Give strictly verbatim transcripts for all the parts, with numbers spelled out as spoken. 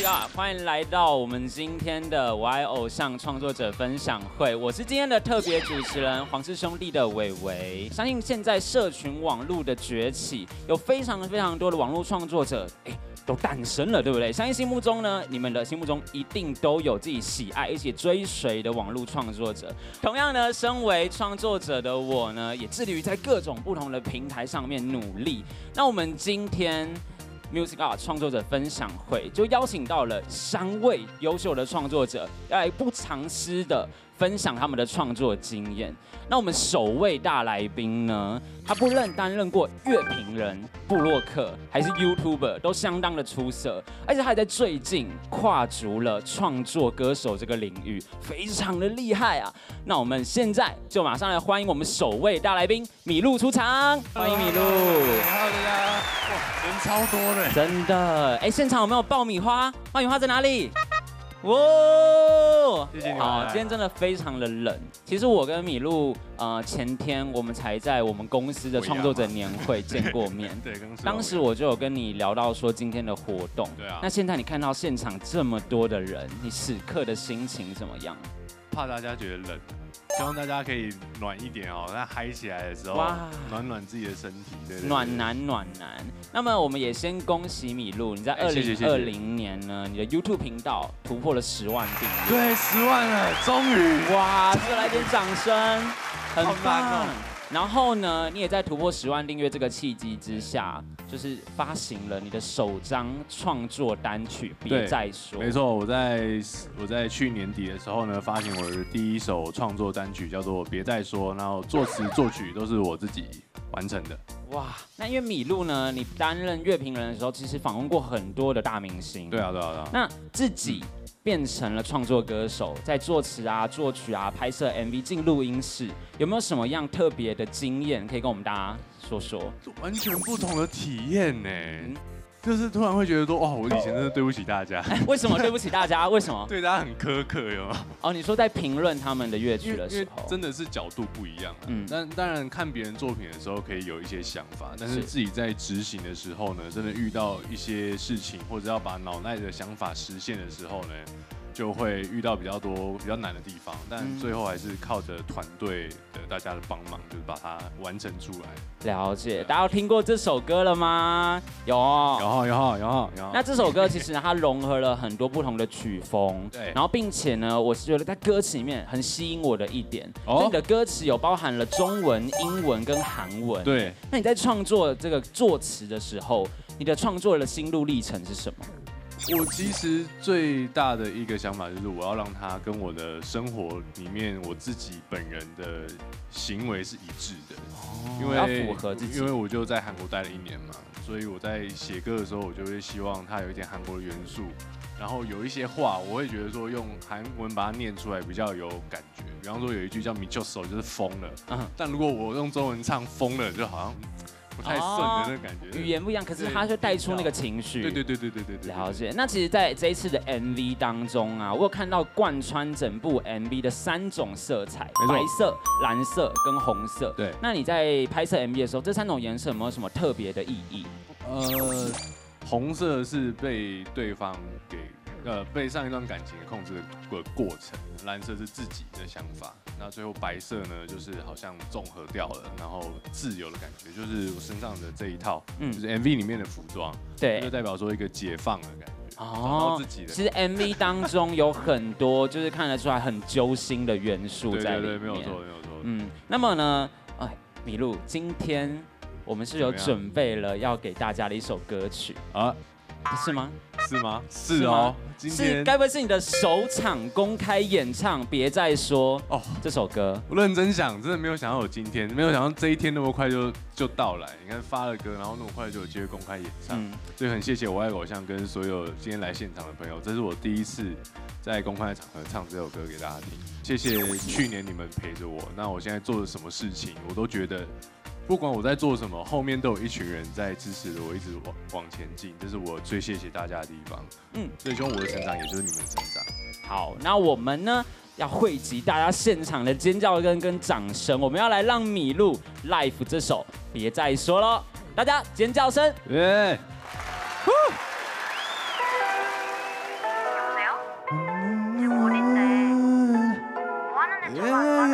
Music Art， 欢迎来到我们今天的我爱偶像创作者分享会。我是今天的特别主持人黄氏兄弟的伟伟。相信现在社群网络的崛起，有非常非常多的网络创作者，哎。都诞生了，对不对？相信心目中呢，你们的心目中一定都有自己喜爱、一起追随的网络创作者。同样呢，身为创作者的我呢，也致力于在各种不同的平台上面努力。那我们今天 Music Art 创作者分享会就邀请到了三位优秀的创作者，要来不藏私的分享他们的创作经验。那我们首位大来宾呢，他不论担任过乐评人、部落客还是 YouTuber， 都相当的出色，而且他还在最近跨足了创作歌手这个领域，非常的厉害啊！那我们现在就马上来欢迎我们首位大来宾米露出场，欢迎米露。 Hello 大家，哇，人超多的， 真的。哎，现场有没有爆米花？爆米花在哪里？哇！ 谢谢你们。 好，今天真的非常的冷。其实我跟米露，呃，前天我们才在我们公司的创作者年会见过面。 对，刚当时我就有跟你聊到说今天的活动。 对啊。 那现在你看到现场这么多的人，你此刻的心情怎么样？ 怕大家觉得冷，希望大家可以暖一点哦。那嗨起来的时候，暖暖自己的身体，对对对， 暖男暖男。那么我们也先恭喜米露，你在二零二零年呢，你的 YouTube 频道突破了十万订阅。 对，十万了，终于！ 哇，这来点掌声，很棒哦。 然后呢，你也在突破十万订阅这个契机之下，就是发行了你的首张创作单曲《别再说》。 没错，我在我在去年底的时候呢，发行我的第一首创作单曲，叫做《别再说》，然后作词作曲都是我自己完成的。 哇，那因为米露呢，你担任乐评人的时候，其实访问过很多的大明星。 对啊，对啊，对啊。 那自己变成了创作歌手，在作词啊、作曲啊、拍摄 M V、进录音室，有没有什么样特别的经验可以跟我们大家说说？ 完全不同的体验呢。嗯，就是突然会觉得说，哇，我以前真的对不起大家。 为什么对不起大家？为什么？ 对大家很苛刻，有吗？ 哦，你说在评论他们的乐曲的时候， 真的是角度不一样、啊。嗯，但当然看别人作品的时候可以有一些想法，但是自己在执行的时候呢，真的遇到一些事情，或者要把脑袋的想法实现的时候呢，就会遇到比较多比较难的地方，但最后还是靠着团队的大家的帮忙，就是把它完成出来。 了解，大家有听过这首歌了吗？有， 有，有，有，有。 那这首歌其实它融合了很多不同的曲风，对。然后并且呢，我是觉得在歌词里面很吸引我的一点，哦，你的歌词有包含了中文、英文跟韩文。 对。 那你在创作这个作词的时候，你的创作的心路历程是什么？ 我其实最大的一个想法就是，我要让它跟我的生活里面我自己本人的行为是一致的， 哦，因为要符合自己。 因为我就在韩国待了一年嘛，所以我在写歌的时候，我就会希望它有一点韩国的元素，然后有一些话，我会觉得说用韩文把它念出来比较有感觉。比方说有一句叫“미쳤어”，就是疯了。嗯，但如果我用中文唱“疯了”，就好像不太顺的那个感觉， 语言不一样，可是它就带出那个情绪。 对对对对对对对。 了解。那其实，在这一次的 M V 当中啊，我有看到贯穿整部 M V 的三种色彩：白色、蓝色跟红色。对。那你在拍摄 M V 的时候，这三种颜色有没有什么特别的意义？ 呃，红色是被对方给呃被上一段感情控制的过程，蓝色是自己的想法。那最后白色呢，就是好像综合掉了，然后自由的感觉，就是我身上的这一套，嗯，就是 M V 里面的服装，对，就代表说一个解放的感觉，哦，找到自己的。 其实 M V 当中有很多就是看得出来很揪心的元素在里面， 对对对，没有错，没有错。 嗯，那么呢，哎，米露，今天我们是有准备了要给大家的一首歌曲啊。是吗？ 是吗？是哦， 今天是该不会是你的首场公开演唱《别再说》哦？这首歌我认真想，真的没有想到有今天，没有想到这一天那么快就就到来。你看发了歌，然后那么快就有机会公开演唱，嗯，所以很谢谢我爱偶像跟所有今天来现场的朋友，这是我第一次在公开场合唱这首歌给大家听。谢谢去年你们陪着我，那我现在做了什么事情，我都觉得。不管我在做什么，后面都有一群人在支持着我，一直往往前进，这是我最谢谢大家的地方。嗯，所以希望我的成长，也就是你们的成长。 好，那我们呢要汇集大家现场的尖叫声跟掌声，我们要来让米露 Life 这首别再说了，大家尖叫声！耶！ 你从来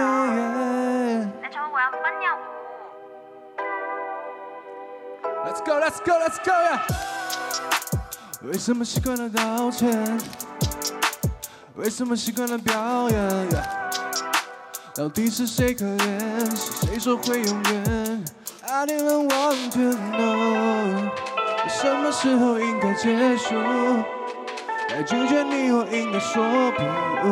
不笨鸟舞。Let's go, let's go, let's go, yeah. 为什么习惯了道歉？为什么习惯了表演？ Yeah. 到底是谁可怜？是谁说会永远 ？I didn't want to know。什么时候应该结束？该拒绝你，我应该说不。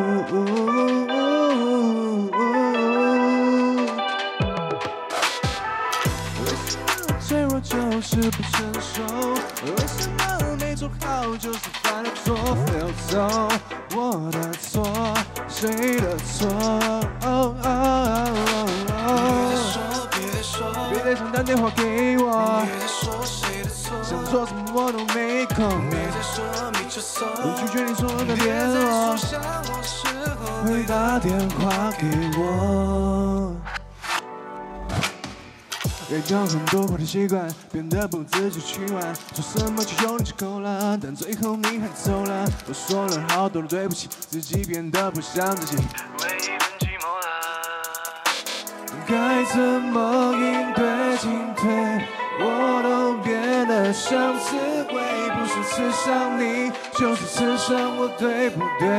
为什么脆弱就是不成熟？为什么没做好就是犯了错 ？Feel so， 我的错，谁的错？哦哦哦哦！别再说，别再说，别再想打电话给我。别再说谁的错，想做什么我都没空。别再说你就错，我拒绝你所有的联络。会打电话给我。 也将很多坏的习惯变得不自己去玩，说什么就用力就够了，但最后你还走了。我说了好多的对不起，自己变得不像自己，唯一很寂寞了。该怎么应对进退，我都变得像刺猬，不是刺伤你，就是刺伤我，对不对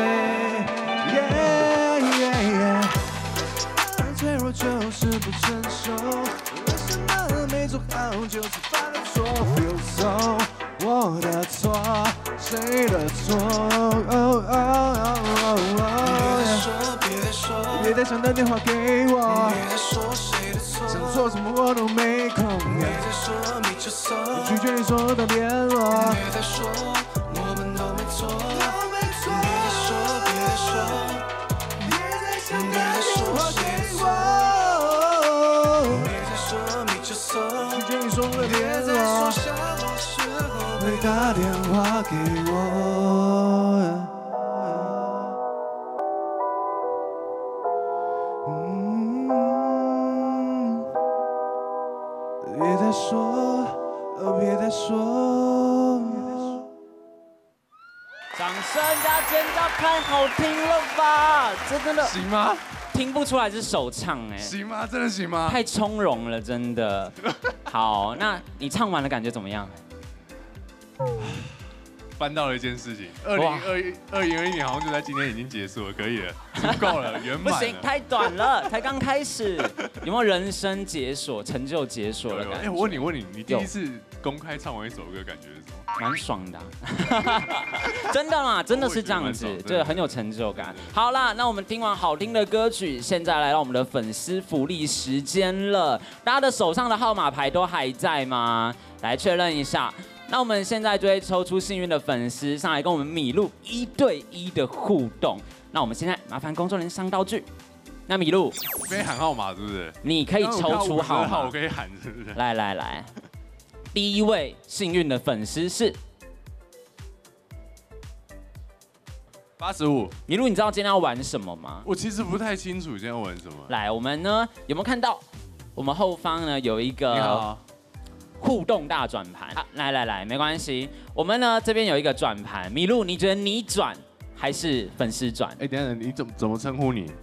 ？Yeah, yeah, yeah. 脆弱就是不成熟。 没做好就是犯了错 ，Feel so， 我的错，谁的错？哦哦哦哦！别再说，别再说，别再想打电话给我。别再说谁的错，想做什么我都没空。别再说你就错，拒绝你所有的联络。别再说我们都没错，都没错。别再说，别再说，别再想打电话给我。 拒绝你所有的联络，会打电话给我。嗯，别再说，别再说。 掌声加尖叫，太好听了吧！真的行吗？ 听不出来是首唱哎， 行吗？真的行吗？ 太从容了，真的。好，那你唱完了感觉怎么样？ 办到了一件事情，二零二一二零二一年好像就在今天已经结束了，可以了，足够了，圆满了。 不行，太短了，才刚开始。有没有人生解锁、成就解锁的感觉？ 哎，我问你，问你，你第一次公开唱完一首歌，感觉是什么？ 蛮爽的、啊，真的啦，真的是这样子，对，很有成就感。好啦，那我们听完好听的歌曲，现在来到我们的粉丝福利时间了。大家的手上的号码牌都还在吗？来确认一下。那我们现在就会抽出幸运的粉丝上来跟我们米露一对一的互动。那我们现在麻烦工作人员上道具。那米露， 可以喊号码是不是？ 你可以抽出号码， 我可以喊是不是？ 来来来。 第一位幸运的粉丝是八十五。 米露，你知道今天要玩什么吗？ 我其实不太清楚今天要玩什么。 来，我们呢有没有看到？我们后方呢有一个互动大转盘。啊、来来来，没关系。我们呢这边有一个转盘。米露，你觉得你转还是粉丝转？ 哎，等等，你怎么怎么称呼你？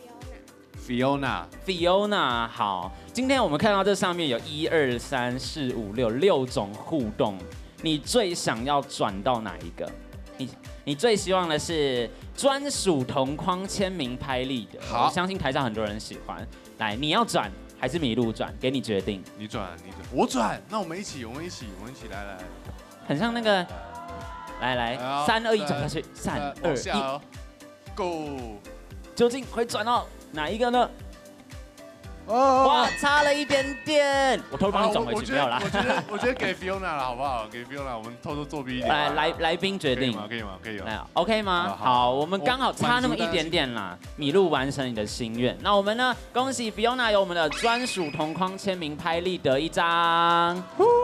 Fiona，Fiona， 好，今天我们看到这上面有一二三四五六六种互动，你最想要转到哪一个？你你最希望的是专属同框签名拍立得，我相信台上很多人喜欢。来，你要转还是麋鹿转？给你决定。 你转，你转，我转，那我们一起，我们一起，我们一起来来。 很像那个，来来，三二一转下去，三二一 ，Go！ 究竟会转到？ 哪一个呢？哦，哇，差了一点点，我偷偷帮你转回去，不要啦。 我觉得，我觉得给 Fiona 了，好不好？给 Fiona， 我们偷偷作弊一点。 来，来，来宾决定， 可以吗？可以吗？ 来 ，OK 吗？好，我们刚好差那么一点点啦。麋鹿完成你的心愿，那我们呢？恭喜 Fiona 有我们的专属同框签名拍立得一张。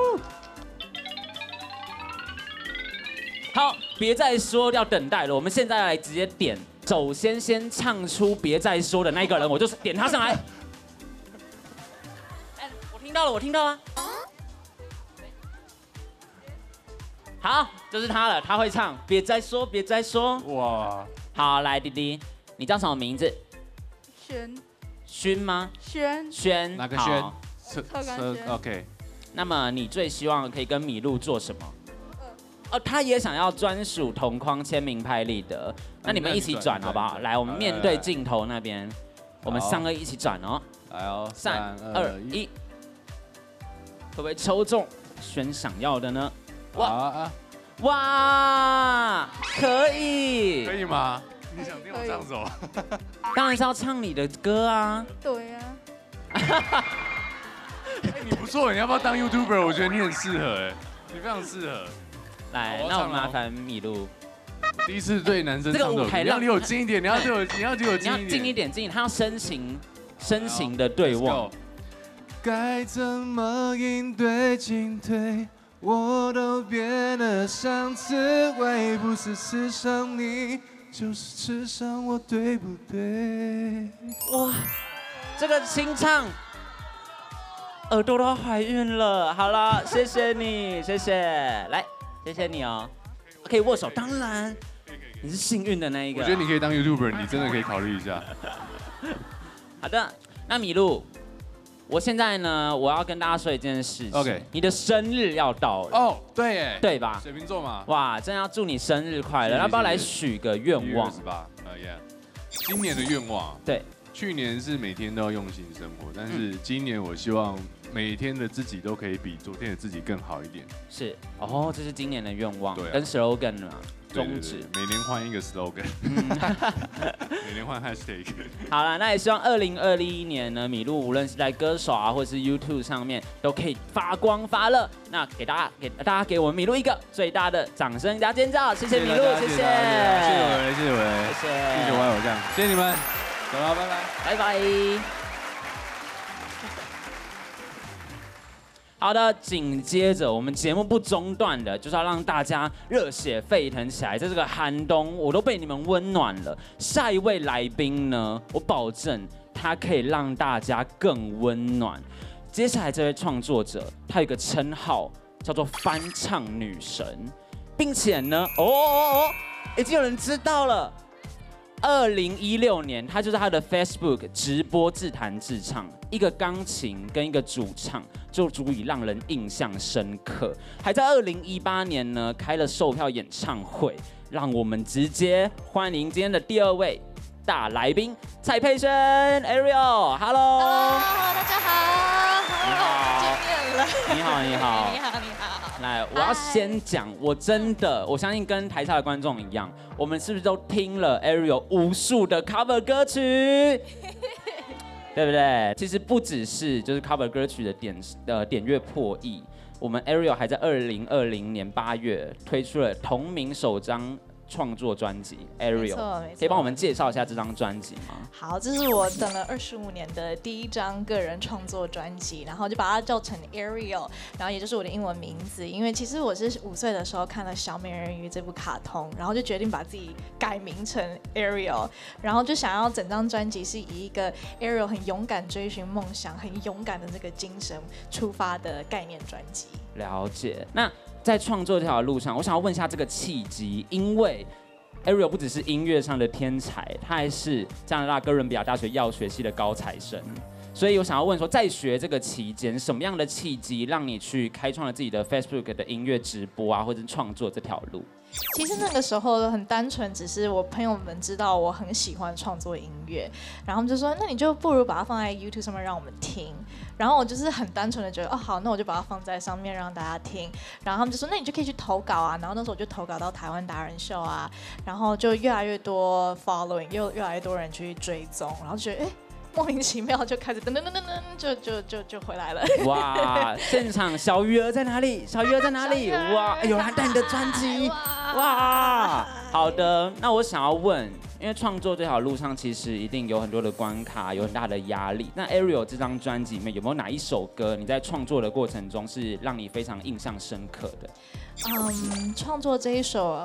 好，别再说要等待了，我们现在来直接点。 首先，先唱出“别再说”的那个人，我就是点他上来。哎，我听到了，我听到了。好，就是他了，他会唱“别再说，别再说”。哇！好，来，弟弟，你叫什么名字？ 轩。 勋吗？ 轩。 轩。 哪个轩？ 车车 OK。 那么你最希望可以跟麋鹿做什么？哦，他也想要专属同框签名拍立得，那你们一起转好不好？来，我们面对镜头那边，我们三个一起转哦。 来哦， 三二一，会不会抽中轩想要的呢？哇哇，可以， 可以吗？你想听我唱什么？ 当然是要唱你的歌啊。 对呀。 哎，你不错，你要不要当 YouTuber？ 我觉得你很适合，哎，你非常适合。 来，那我麻烦麋鹿。 第一次对男生唱歌，你要离我近一点，你要离我，你要离我近一点， 你要近一点，近一点，他要深情，深情的对望。 该怎么应对进退，我都变得像刺猬，不是刺伤你，就是刺伤我，对不对？ 哇，这个清唱。耳朵都怀孕了，好了，谢谢你，谢谢，来，谢谢你哦，可以握手，当然，你是幸运的那一个。 我觉得你可以当 YouTuber， 你真的可以考虑一下。 好的，那麋鹿，我现在呢，我要跟大家说一件事情 ，OK， 你的生日要到了， 哦，对耶， 对吧？ 水瓶座嘛， 哇，真要祝你生日快乐，要不要来许个愿望？ 是吧？呃，Yeah， 今年的愿望， 对。 去年是每天都要用心生活，但是今年我希望每天的自己都可以比昨天的自己更好一点。 是哦，这是今年的愿望， 对、啊， 跟 slogan 嘛，宗旨。 每年换一个 slogan， 每年换 hashtag。 好了，那也希望二零二一年呢，麋鹿无论是在歌手啊，或是 YouTube 上面，都可以发光发热。那给大家给大家给我们麋鹿一个最大的掌声加尖叫，谢谢麋鹿，谢谢，谢谢我维，谢谢我维， 谢谢， 谢谢我偶像，谢谢你们。走了，拜拜， 拜拜。好的，紧接着我们节目不中断的，就是要让大家热血沸腾起来。在这个寒冬，我都被你们温暖了。下一位来宾呢，我保证他可以让大家更温暖。接下来这位创作者，他有一个称号叫做翻唱女神，并且呢，哦哦哦，已经有人知道了。二零一六年，他就是他的 Facebook 直播自弹自唱，一个钢琴跟一个主唱就足以让人印象深刻。还在二零一八年呢，开了售票演唱会，让我们直接欢迎今天的第二位大来宾蔡佩轩 Ariel。Hello， 大家好， 你好， 见面了。 你好，你好， 你好，你好。 来，我要先讲，我真的，我相信跟台下的观众一样，我们是不是都听了 Ariel 无数的 cover 歌曲，对不对？其实不只是就是 cover 歌曲的点呃点阅破亿，我们 Ariel 还在二零二零年八月推出了同名首张创作专辑 Ariel， 可以帮我们介绍一下这张专辑吗？ 好，这是我等了二十五年的第一张个人创作专辑，然后就把它叫成 Ariel， 然后也就是我的英文名字。因为其实我是五岁的时候看了《小美人鱼》这部卡通，然后就决定把自己改名成 Ariel， 然后就想要整张专辑是以一个 Ariel 很勇敢追寻梦想、很勇敢的这个精神出发的概念专辑。 了解。那在创作这条路上，我想要问一下这个契机，因为 Ariel 不只是音乐上的天才，他还是加拿大哥伦比亚大学药学系的高材生。所以我想要问说，在学这个期间，什么样的契机让你去开创了自己的 Facebook 的音乐直播啊，或者创作这条路？ 其实那个时候很单纯，只是我朋友们知道我很喜欢创作音乐，然后他们就说，那你就不如把它放在 YouTube 上面让我们听。然后我就是很单纯的觉得，哦好，那我就把它放在上面让大家听。然后他们就说，那你就可以去投稿啊。然后那时候我就投稿到台湾达人秀啊，然后就越来越多 following， 又越来越多人去追踪，然后就觉得哎。莫名其妙就开始噔噔噔噔噔，就就就就回来了。 哇！现场小鱼儿在哪里？小鱼儿在哪里？哇！有人带你的专辑，哇！好的，那我想要问，因为创作这条路上其实一定有很多的关卡，有很大的压力。那 Ariel 这张专辑里面有没有哪一首歌你在创作的过程中是让你非常印象深刻的？ 嗯，创作这一首。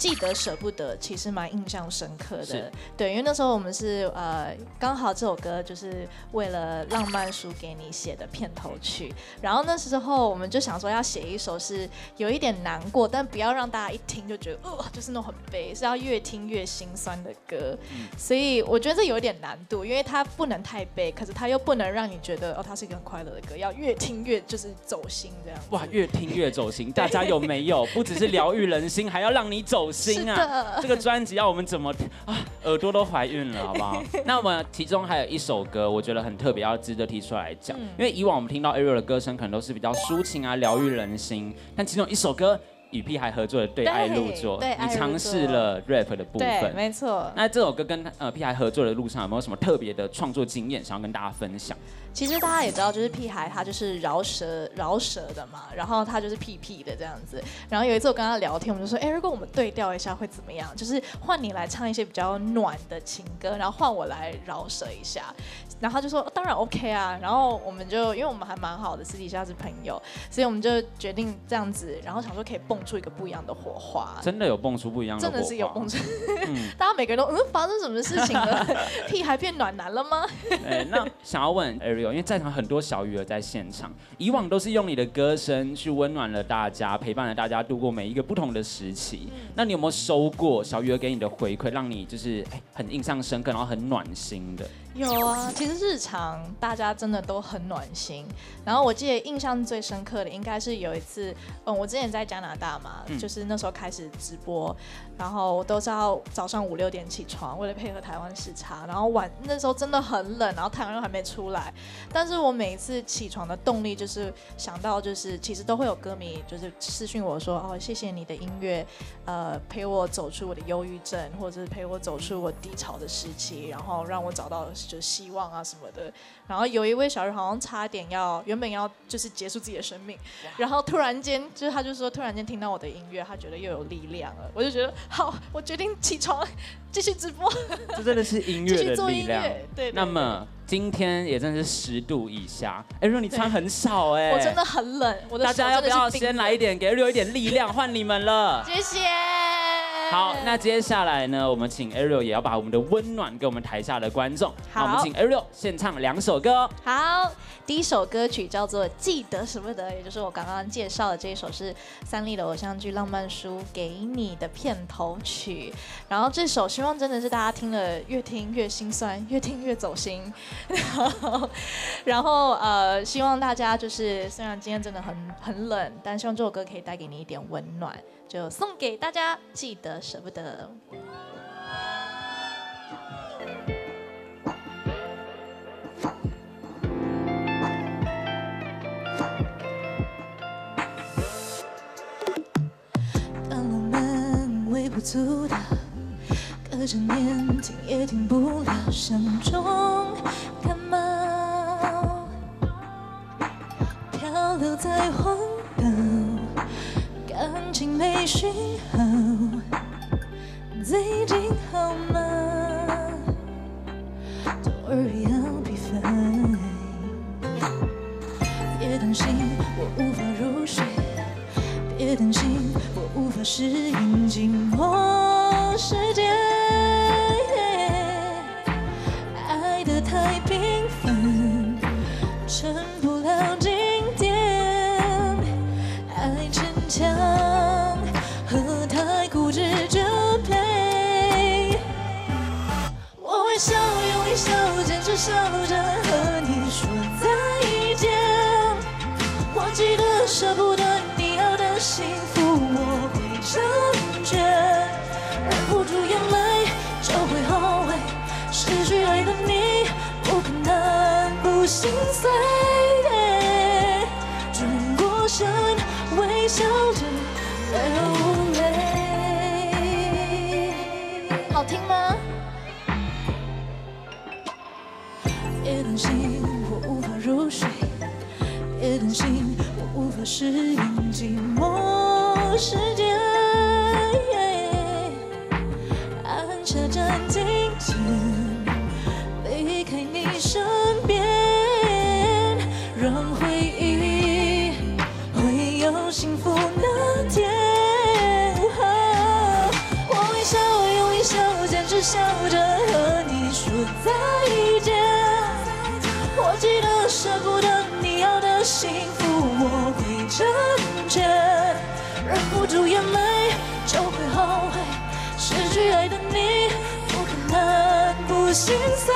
记得舍不得，其实蛮印象深刻的。对，因为那时候我们是呃，刚好这首歌就是为了浪漫书给你写的片头曲，然后那时候我们就想说要写一首是有一点难过，但不要让大家一听就觉得呃，就是那种很悲，是要越听越心酸的歌。嗯、所以我觉得这有一点难度，因为它不能太悲，可是它又不能让你觉得哦，它是一个很快乐的歌，要越听越就是走心这样。 哇，越听越走心，大家有没有？不只是疗愈人心，还要让你走心啊！这个专辑要我们怎么啊？耳朵都怀孕了，好不好？那我们其中还有一首歌，我觉得很特别，要值得提出来讲，嗯、因为以往我们听到 Ariel 的歌声可能都是比较抒情啊，疗愈人心，但其中一首歌。与屁孩合作的《对爱入座》，你尝试了 rap 的部分， 对，没错。 那这首歌跟呃屁孩合作的路上有没有什么特别的创作经验，想要跟大家分享？ 其实大家也知道，就是屁孩他就是饶舌饶舌的嘛，然后他就是屁屁的这样子。然后有一次我跟他聊天，我们就说，哎、欸，如果我们对调一下会怎么样？就是换你来唱一些比较暖的情歌，然后换我来饶舌一下。然后他就说，当然 OK 啊。然后我们就因为我们还蛮好的，私底下是朋友，所以我们就决定这样子，然后想说可以蹦出一个不一样的火花。 真的有蹦出不一样的火花， 真的是有蹦出。嗯、大家每个人都嗯，发生什么事情了？屁孩变暖男了吗？ 哎，那想要问 Ariel， 因为在场很多小鱼儿在现场，以往都是用你的歌声去温暖了大家，陪伴了大家度过每一个不同的时期。嗯、那你有没有收过小鱼儿给你的回馈，让你就是哎很印象深刻，然后很暖心的？ 有啊，其实日常大家真的都很暖心。然后我记得印象最深刻的应该是有一次，嗯，我之前在加拿大嘛，嗯、就是那时候开始直播，然后我都是要早上五六点起床，为了配合台湾时差。然后晚那时候真的很冷，然后太阳又还没出来。但是我每一次起床的动力就是想到，就是其实都会有歌迷就是私讯我说，哦，谢谢你的音乐，呃，陪我走出我的忧郁症，或者是陪我走出我低潮的时期，然后让我找到。就是希望啊什么的，然后有一位小鱼好像差点要原本要就是结束自己的生命，然后突然间就是他就说突然间听到我的音乐，他觉得又有力量了，我就觉得好，我决定起床继续直播。 这真的是音乐的力量。 对, 对, 对。 那么今天也真的是十度以下，哎，如果你穿很少哎， 我真的很冷，我的手真的是冰的。大家要不要先来一点，给Ariel一点力量，换你们了。 谢谢。 好，那接下来呢，我们请 Ariel 也要把我们的温暖给我们台下的观众。好，我们请 Ariel 献唱两首歌。 好，第一首歌曲叫做《记得舍不得》，也就是我刚刚介绍的这一首是三立的偶像剧《浪漫书给你》的片头曲。然后这首希望真的是大家听了越听越心酸，越听越走心。然后，然后呃，希望大家就是虽然今天真的很很冷，但希望这首歌可以带给你一点温暖。就送给大家，记得舍不得。当浪漫微不足道，隔着年听也听不了，心中感冒，漂流在荒岛。感情没讯号，最近好吗？偶尔要疲乏，别担心我无法入睡，别担心我无法适应寂寞世界。爱得太平凡，成不了经典。强和太固执就配，我会笑，用一笑，坚持笑着和你说再见。我记得舍不得你要的幸福，我会成全。忍不住眼泪就会后悔，失去爱的你不可能不心碎。转过身。微笑着流泪，好听吗？别担心我无法入睡，别担心我无法适应寂寞世界。按下暂停键，离开你身边，让回忆。幸福那天，哦， 我记得舍不得你要的幸福，我会成全，忍不住眼泪就会后悔，失去爱的你不可能不心碎。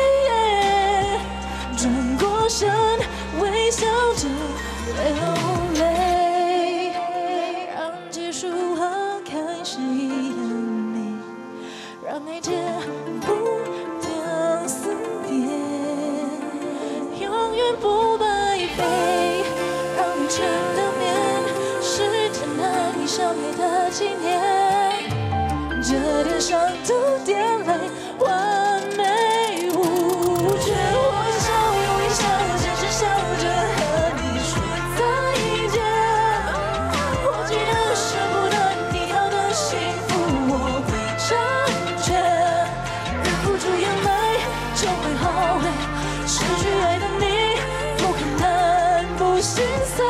转过身，微笑着流泪，让结束和开始一样美，让爱见不掉思念，永远不白费，让你撑的面是天爱你相爱的纪念，这点伤都点泪，完美无缺。我笑，用微笑，坚持笑着和你说再见。我记得舍不得你要的幸福，我会成全，忍不住眼泪就会后悔，失去爱的你不可能不心碎。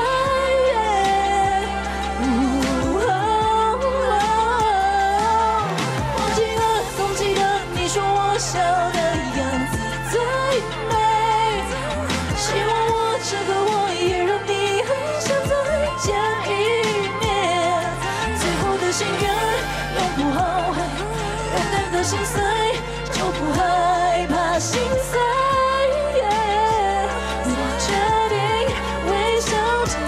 笑的样子最美，希望我这个我也让你很想再见一面。最后的心愿永不后悔，勇敢的心碎就不害怕心碎。我决定微笑着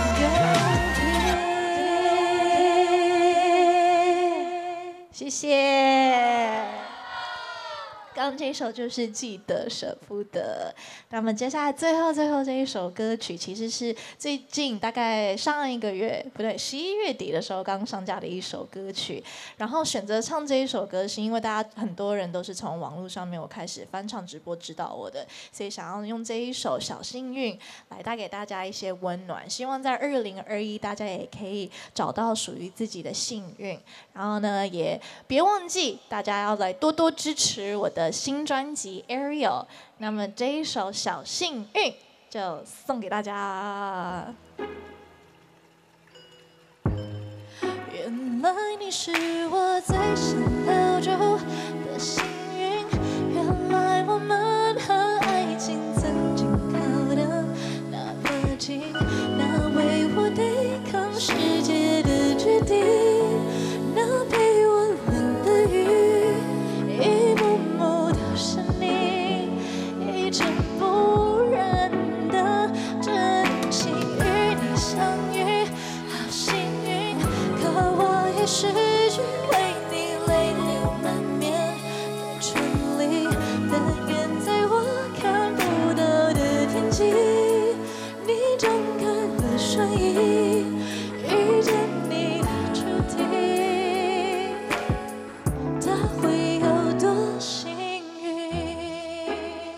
告别。谢谢。刚刚这一首就是记得舍不得，那么接下来最后最后这一首歌曲其实是最近大概上一个月不对十一月底的时候刚上架的一首歌曲，然后选择唱这一首歌是因为大家很多人都是从网络上面我开始翻唱直播知道我的，所以想要用这一首小幸运来带给大家一些温暖，希望在二零二一大家也可以找到属于自己的幸运，然后呢也别忘记大家要来多多支持我的新专辑 Ariel， 那么这一首小幸运就送给大家。原来你是我最想留住的幸运，原来我们和爱情曾经靠得那么近，那为我对抗世界的决定，那陪我淋的雨，一幕幕都是你，一尘不染的真心与你相遇，好幸运，可我也失去为你泪流满面的权利，但愿在我看不到的天际，你张开了双翼，遇见你的注定，它会有多幸运。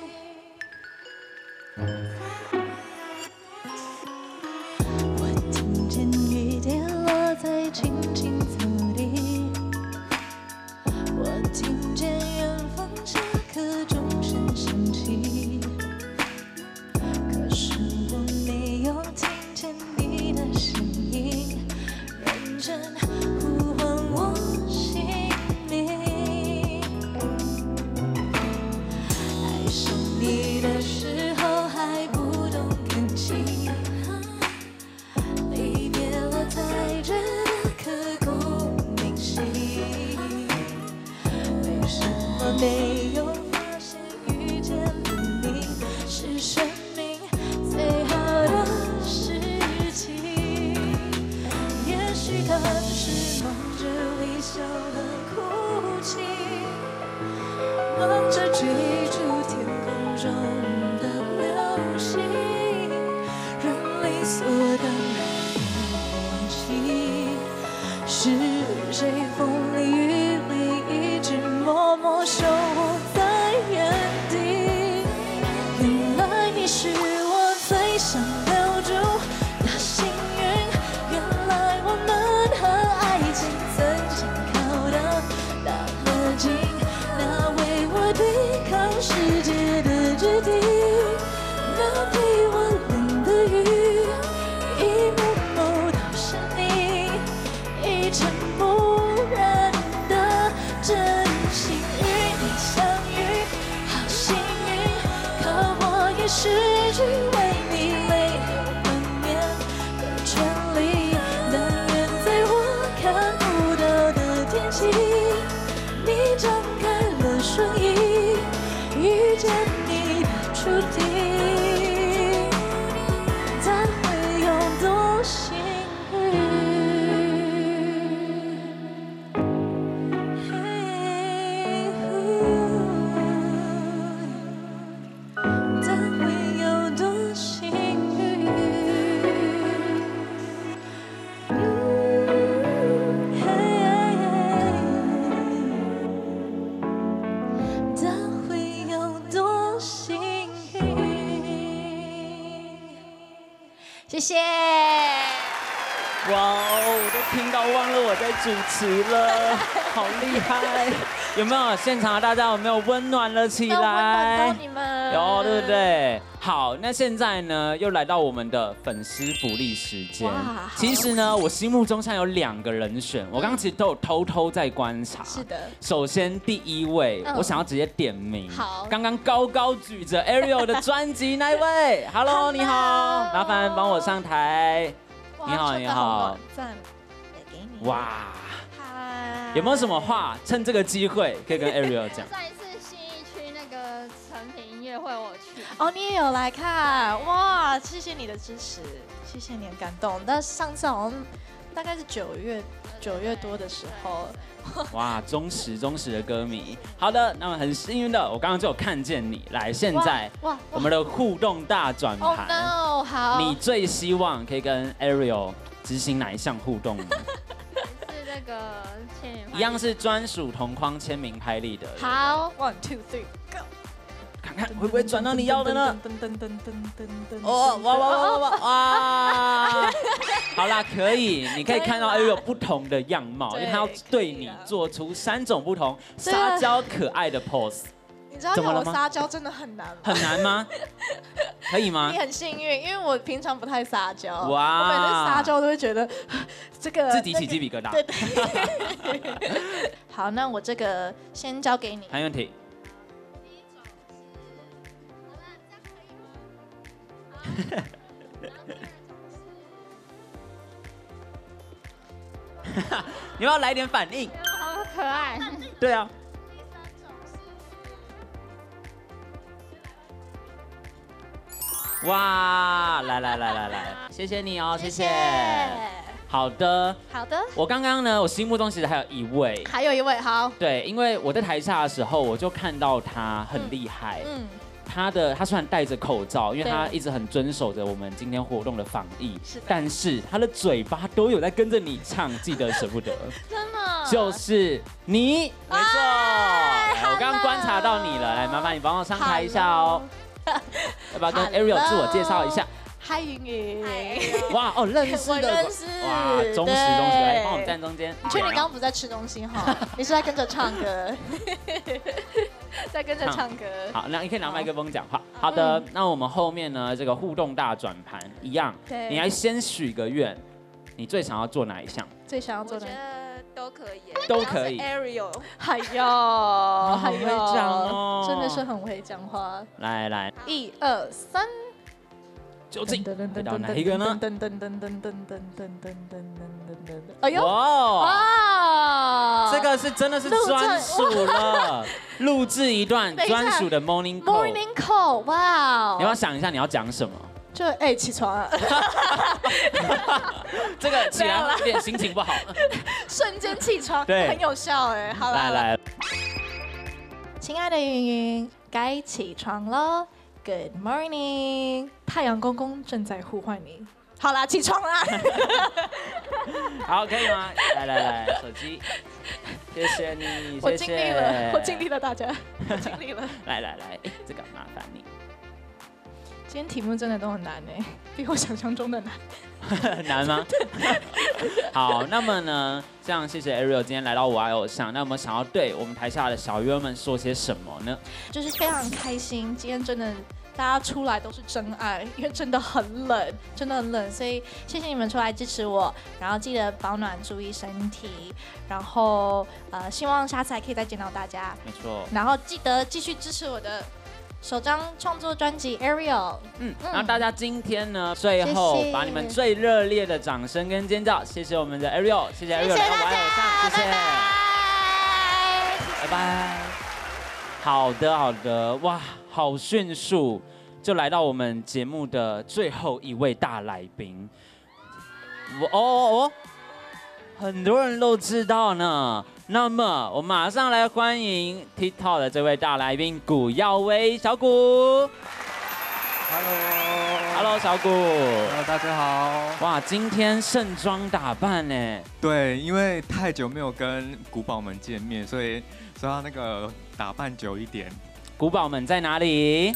我听见雨跌落在青青草地，我听见远方下课钟声响起，可是我没有听见你的声音，认真呼唤我姓名。爱上你的时候还不懂感情，离别了才觉得刻骨铭心，为什么没有发现遇见了你是生命最好的事情？也许他只是忙着微笑和哭泣，忙着追逐天空中的流星，人理所当然的忘记，是谁风里雨里一直默默守护在原地。原来你是我最想留住的幸运，原来我们和爱情曾经靠得那么近，那为我对抗世界的决定，那陪我淋的雨，一幕幕都是你，一尘不染的真心与你相遇，好幸运，可我也失去为你泪流满面的权利。但愿在我看不到的天际，你张开了双翼，遇见你的注定，它会有多幸运？谢谢。 哇哦，我都听到忘了我在主持了，好厉害！有没有现场的大家有没有温暖了起来？ 温暖到你们， 有对不对？好，那现在呢又来到我们的粉丝福利时间。其实呢，我心目中现在有两个人选，我刚刚其实都有偷偷在观察。 是的。 首先第一位，嗯、我想要直接点名。 好。 刚刚高高举着 Ariel 的专辑那一位 ，Hello， 你好，麻烦帮我上台。你好，你好。 赞，给你。 哇。 嗨。 有没有什么话趁这个机会可以跟 Ariel 讲？ 上一次信义区那个成品音乐会我去。 哦，你也有来看，哇！谢谢你的支持，谢谢你的感动。但上次好像大概是九月九月多的时候。 哇，忠实忠实的歌迷。好的，那么很幸运的，我刚刚就有看见你。来，现在哇，我们的互动大转盘。 哦 no， 好。 你最希望可以跟 Ariel 执行哪一项互动呢？ 是这个签名， 一样是专属同框签名拍立得。 好 ，one two three go。 看看会不会转到你要的呢？噔噔噔噔噔噔。哦，哇哇哇哇哇！好啦，可以，你可以看到 Ariel 有不同的样貌，因为他要对你做出三种不同撒娇可爱的 pose。 你知道跟我撒娇真的很难吗？ 很难吗？可以吗？ 你很幸运，因为我平常不太撒娇。哇！我每次撒娇都会觉得这个自己起鸡皮疙瘩。 对对。好，那我这个先交给你。 没问题。你要来点反应， 好可爱。 对啊。哇，来来来来来，谢谢你哦，谢谢。好的， 好的。 我刚刚呢，我心目中其实还有一位， 还有一位，好。 对，因为我在台下的时候，我就看到他很厉害。嗯。他的他虽然戴着口罩，因为他一直很遵守着我们今天活动的防疫，是，但是他的嘴巴都有在跟着你唱，记得舍不得， 真的， 就是你，没错。来，我刚刚观察到你了，来，麻烦你帮我上台一下哦。要不要跟 Ariel 自我介绍一下？ 嗨，云云。 哇哦，认识的， 认识。 哇，忠实忠实，来帮我站中间。 你确定你刚刚不在吃东西哈？你是在跟着唱歌。在跟着唱歌。 好，那你可以拿麦克风讲话。好的，那我们后面呢，这个互动大转盘一样，你来先许个愿，你最想要做哪一项？ 最想要做哪？我觉得都可以， 都可以。 Ariel， 哎呦， 很会讲哦， 真的是很会讲话。 来来， 一二三， 究竟会到哪一个呢？ 噔噔噔噔噔噔噔噔噔噔噔噔，哎呦，哇， 这个是真的是专属了，录制一段专属的 morning call。 morning call， 哇！ 你要想一下你要讲什么？ 就哎，起床了。 这个起来有点心情不好。 瞬间起床， 对， 很有效哎。好了， 来来， 亲爱的云云，该起床了。Good morning， 太阳公公正在呼唤你。好啦，起床啦！ 好，可以吗？来来来，手机，谢谢你， 我尽力了，我尽力了，大家，我尽力了。 来来来，哎，这个麻烦你。 今天题目真的都很难哎，比我想象中的难。 难吗？好，那么呢，这样谢谢 Ariel 今天来到我爱偶像。那我们想要对我们台下的小鱼儿们说些什么呢？ 就是非常开心，今天真的大家出来都是真爱，因为真的很冷，真的很冷，所以谢谢你们出来支持我。然后记得保暖，注意身体。然后呃，希望下次还可以再见到大家。 没错。 然后记得继续支持我的首张创作专辑《Ariel》。 嗯，然后大家今天呢，最后把你们最热烈的掌声跟尖叫，谢谢我们的 Ariel， 谢谢 Ariel 来到我爱偶像，谢谢，拜拜。好的，好的，哇，好迅速就来到我们节目的最后一位大来宾。我哦哦哦，很多人都知道呢。那么我马上来欢迎 TikTok 的这位大来宾古耀威，小古。Hello，Hello， 小古。 Hello， 大家好。 哇，今天盛装打扮呢？ 对，因为太久没有跟古堡们见面，所以所以要那个打扮久一点。 古堡们在哪里？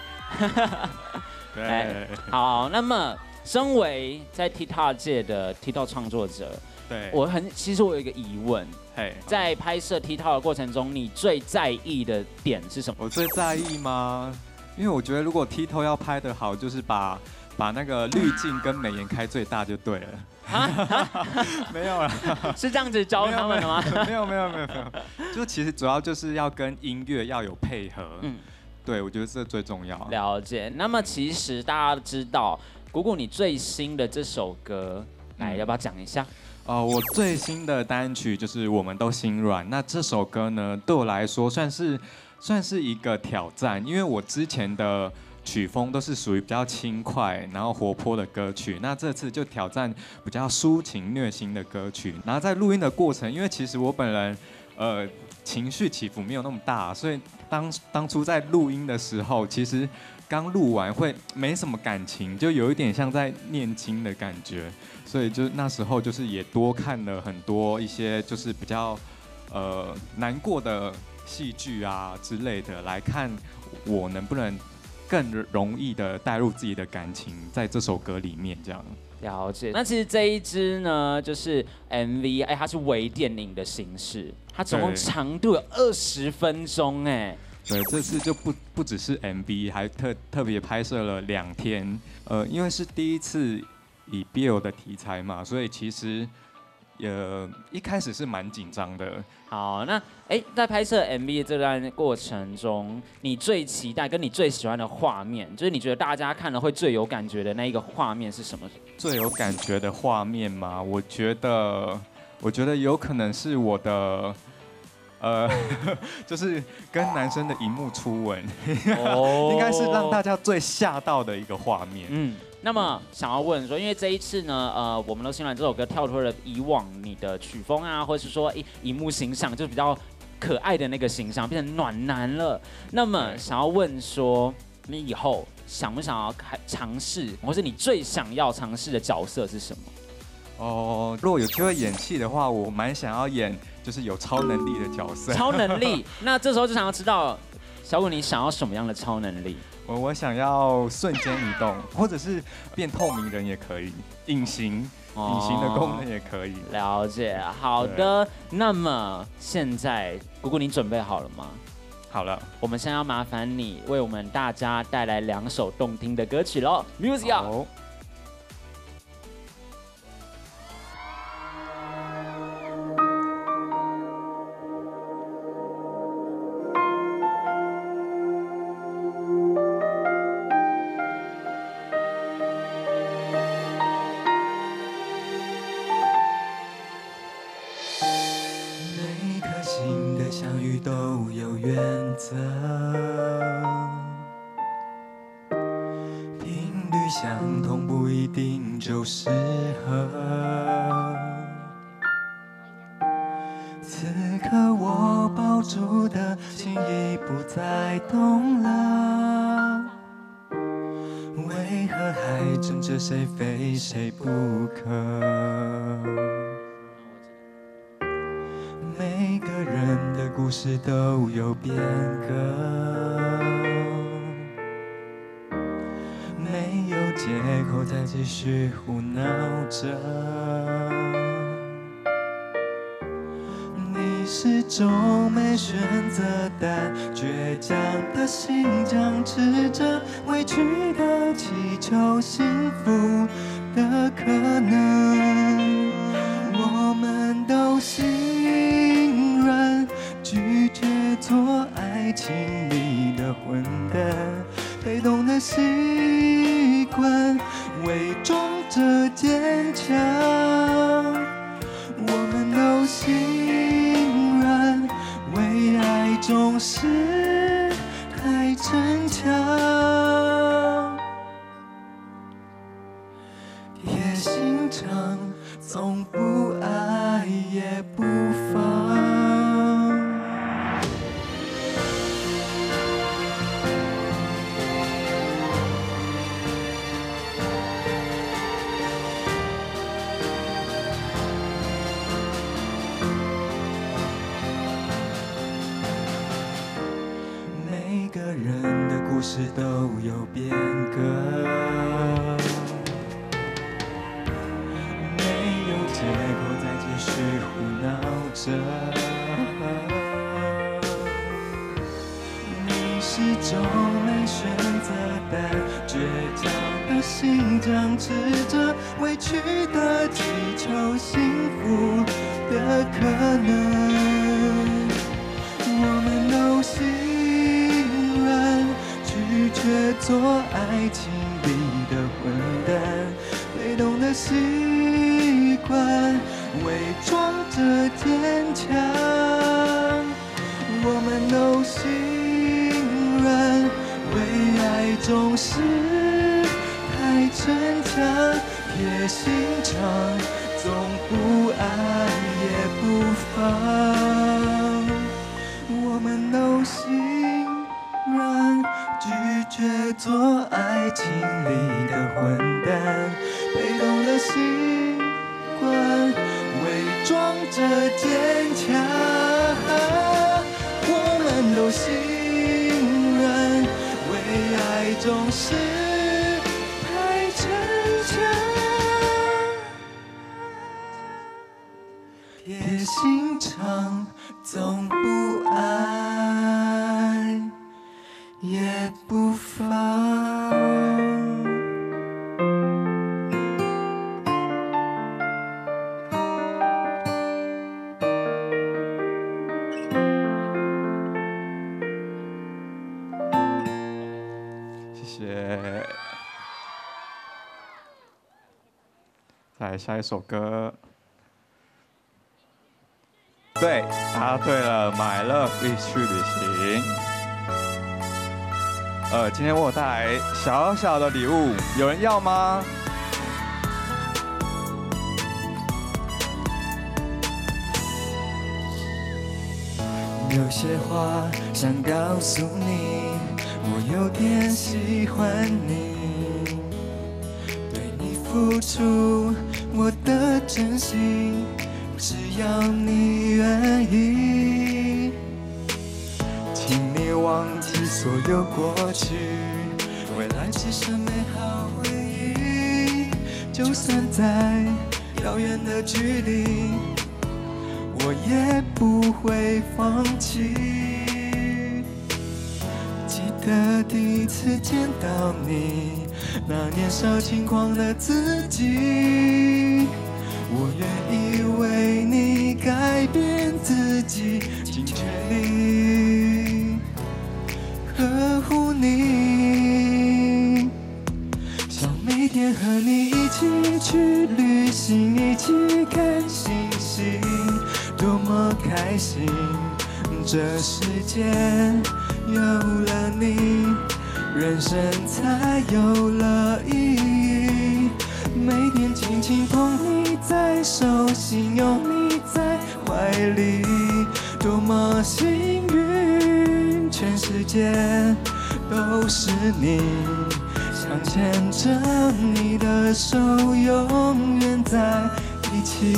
对、 哎，好，那么身为在 TikTok 界的 TikTok 创作者， 对， 我很其实我有一个疑问。 嘿， 在拍摄 TikTok 的过程中，你最在意的点是什么？ 我最在意吗？因为我觉得如果 TikTok 要拍得好，就是把把那个滤镜跟美颜开最大就对了。没有啦， 是这样子教他们的吗？ 没有没有没有没有，就其实主要就是要跟音乐要有配合。嗯，对，我觉得这最重要。 了解。那么其实大家知道，谷谷你最新的这首歌，来要不要讲一下？ 呃，我最新的单曲就是《我们都心软》。那这首歌呢，对我来说算是算是一个挑战，因为我之前的曲风都是属于比较轻快然后活泼的歌曲。那这次就挑战比较抒情虐心的歌曲。然后在录音的过程，因为其实我本人呃情绪起伏没有那么大，所以当当初在录音的时候，其实刚录完会没什么感情，就有一点像在念经的感觉。所以就那时候就是也多看了很多一些就是比较呃难过的戏剧啊之类的，来看我能不能更容易的带入自己的感情在这首歌里面这样。 了解。那其实这一支呢，就是 M V， 哎，它是微电影的形式，它总共长度有二十分钟，哎。 对，这次就不不只是 M V， 还特特别拍摄了两天。呃，因为是第一次以 B L 的题材嘛，所以其实呃一开始是蛮紧张的。 好，那哎，在拍摄 M V 这段过程中，你最期待跟你最喜欢的画面，就是你觉得大家看了会最有感觉的那一个画面是什么？ 最有感觉的画面吗？我觉得，我觉得有可能是我的。呃，就是跟男生的荧幕初吻，哦、应该是让大家最吓到的一个画面。嗯， 那么想要问说，因为这一次呢，呃，我们都心软这首歌跳脱了以往你的曲风啊，或是说荧幕形象，就比较可爱的那个形象，变成暖男了。那么想要问说，你以后想不想要开尝试，或是你最想要尝试的角色是什么？ 哦，如果有机会演戏的话，我蛮想要演就是有超能力的角色。 超能力，那这时候就想要知道，小古你想要什么样的超能力？ 我我想要瞬间移动，或者是变透明人也可以，隐形，隐形的功能也可以。 了解，好的。那么现在，姑姑你准备好了吗？ 好了， 我们现在要麻烦你为我们大家带来两首动听的歌曲喽 ，Music。 相同不一定就适合。此刻我抱住的心已不再动了，为何还争着谁非谁不可？每个人的故事都有变革，没有借口再继续胡闹着。你始终没选择，但倔强的心僵持着，委屈的祈求幸福的可能。我们都心软，拒绝做爱情里的混蛋。 被动的习惯，伪装着坚强。我们都心软，为爱总是太逞强。铁心肠，从不爱也不放。每个人的故事都有变革，没有借口再继续胡闹着。你始终没选择，但倔强的心僵持着，委屈的祈求幸福的可能。我们都心软，拒绝做爱情里的混蛋，被动的习惯，伪装着坚强。我们都心软，为爱总是太逞强，铁心肠，总不爱也不放。我们都心软，拒绝做爱情里的混蛋，被动的习惯，伪装着坚强。我们都心软，为爱总是太逞强，铁心肠，总不爱也不放。谢谢。再来下一首歌。对，答对了，买了一起去旅行。呃，今天我有带来小小的礼物，有人要吗？有些话想告诉你，我有点喜欢你，对你付出我的真心。只要你愿意，请你忘记所有过去，未来只是美好回忆。就算在遥远的距离，我也不会放弃。记得第一次见到你，那年少轻狂的自己。我愿意为你改变自己，尽全力呵护你。想每天和你一起去旅行，一起看星星，多么开心。这世界有了你，人生才有了意义。每天轻轻碰你在手心，有你在怀里，多么幸运，全世界都是你，想牵着你的手，永远在一起。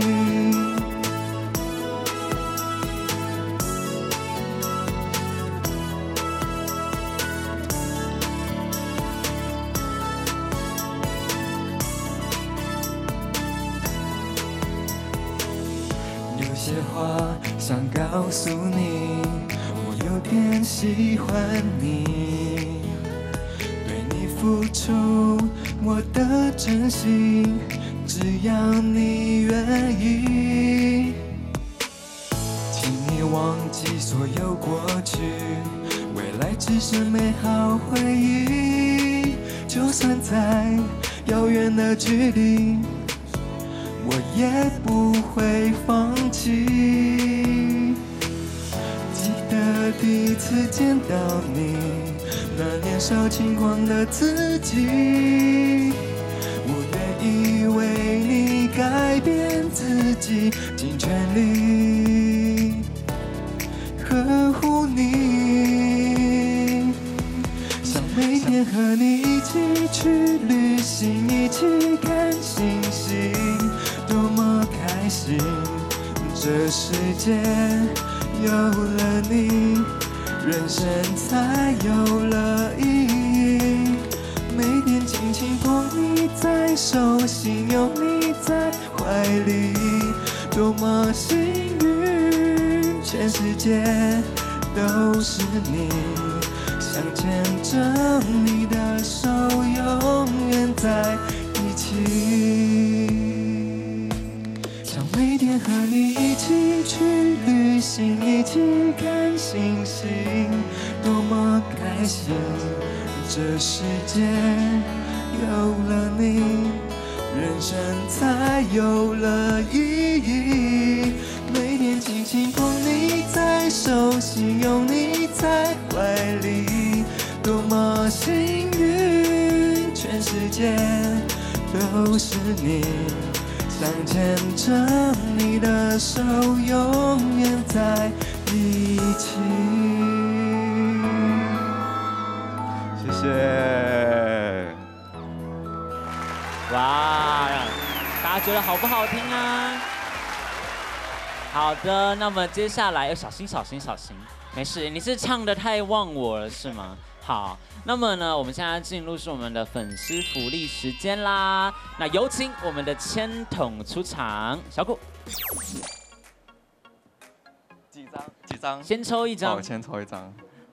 有些话想告诉你，我有点喜欢你，对你付出我的真心，只要你愿意。请你忘记所有过去，未来只是美好回忆。就算在遥远的距离，我也不会放弃。记得第一次见到你，那年少轻狂的自己，我愿意为你改变自己，尽全力呵护你。想每天和你一起去旅行，一起看星星，多么开心。这世界有了你，人生才有了意义。每天轻轻捧你在手心，有你在怀里，多么幸运。全世界都是你，想牵着你的手，永远在一起。想每天和你一起去旅行，一起看星星，多么开心。这世界有了你，人生才有了意义。每天轻轻捧你在手心，有你在怀里，多么幸运。全世界都是你，想牵着你的手，永远在一起。谢谢。 哇，大家觉得好不好听啊？好的，那么接下来，小心小心小心，没事，你是唱得太忘我了是吗？好，那么呢，我们现在进入是我们的粉丝福利时间啦。那有请我们的签筒出场，小谷。 几张？几张？ 先抽一张。 哦，先抽一张。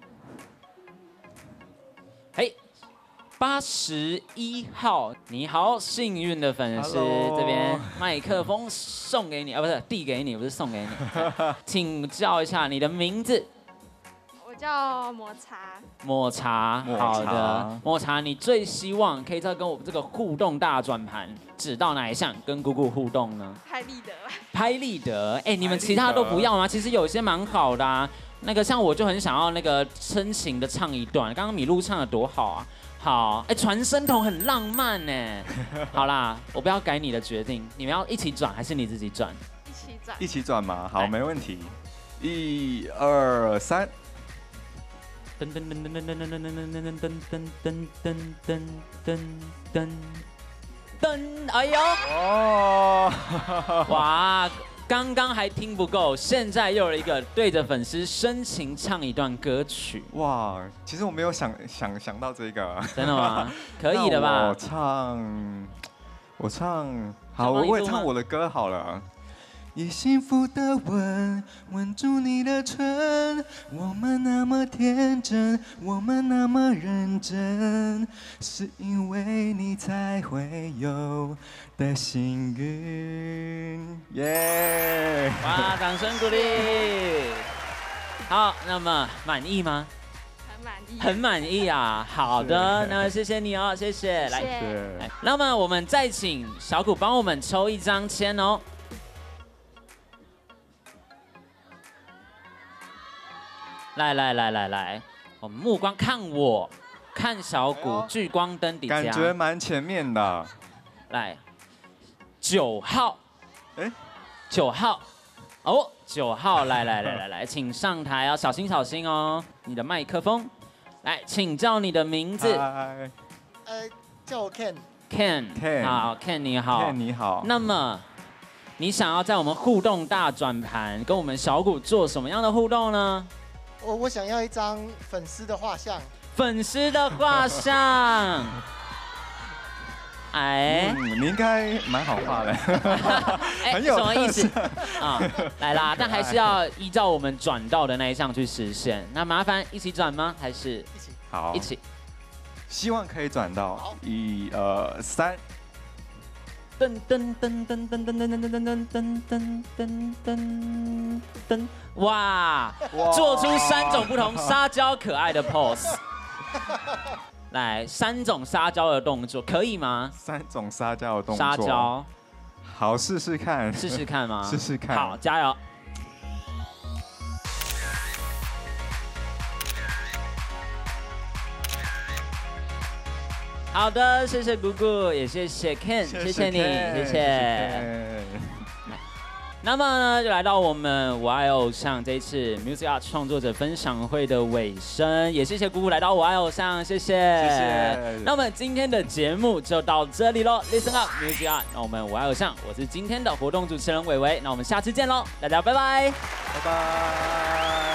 嘿，八十一号，你好，幸运的粉丝， Hello 这边麦克风送给你，啊，不是递给你，不是送给你，请教一下你的名字。 我叫抹茶。 抹茶， 抹好茶的，抹茶，你最希望可以再跟我们这个互动大转盘指到哪一项跟姑姑互动呢？ 拍立得。 拍立得，哎，你们其他都不要吗？其实有些蛮好的啊。那个像我就很想要那个深情的唱一段，刚刚米露唱的多好啊！好，哎，传声筒很浪漫呢。好啦，我不要改你的决定，你们要一起转还是你自己转？ 一起转。 一起转吗？好， 来没问题。一二三。 噔噔噔噔噔噔噔噔噔噔噔噔噔噔噔噔噔，哎呦！ 哦， 哇！刚刚还听不够，现在又有一个对着粉丝深情唱一段歌曲。 哇，其实我没有想想想到这个， 真的吗？可以的吧？ 我唱，我唱，好，我也唱我的歌好了。 以幸福的吻吻住你的唇，我们那么天真，我们那么认真，是因为你才会有的幸运。 耶！ 哇，掌声鼓励。好，那么满意吗？ 很满意。 很满意啊。好的，那谢谢你哦，谢谢。来，来，那么我们再请小谷帮我们抽一张签哦。来来来来来，我们目光看我，看小谷，聚光灯底下， 感觉蛮前面的。 来，九号， 哎， 九号，哦，九号，来来来来来，请上台哦，小心小心哦，你的麦克风，来，请叫你的名字。 嗨， 呃，叫我 Ken。 Ken。Ken。好 ，Ken 你好。 Ken 你好。 那么，你想要在我们互动大转盘跟我们小谷做什么样的互动呢？ 我我想要一张粉丝的画像。 粉丝的画像。哎、 嗯，你应该蛮好画的， 哎、 很有什么意思特色啊？来啦，但还是要依照我们转到的那一项去实现。那麻烦一起转吗？还是一起？ 好， 一起。 希望可以转到。一二三。 噔噔噔噔噔噔噔噔噔噔噔噔噔噔噔，哇！做出三种不同撒娇可爱的 pose， 来三种撒娇的动作，可以吗？ 三种撒娇的动作。 撒娇， 好，试试看。 试试看吗？ 试试看。 好，加油。好的，谢谢姑姑，也谢谢 Ken， 谢谢你，谢谢。那么呢，就来到我们我爱偶像这一次 Music Art 创作者分享会的尾声，也谢谢姑姑来到我爱偶像，谢谢。 谢谢。 那么今天的节目就到这里喽 ，Listen Up Music Art， 那我们我爱偶像，我是今天的活动主持人伟伟，那我们下次见喽，大家拜拜， 拜拜。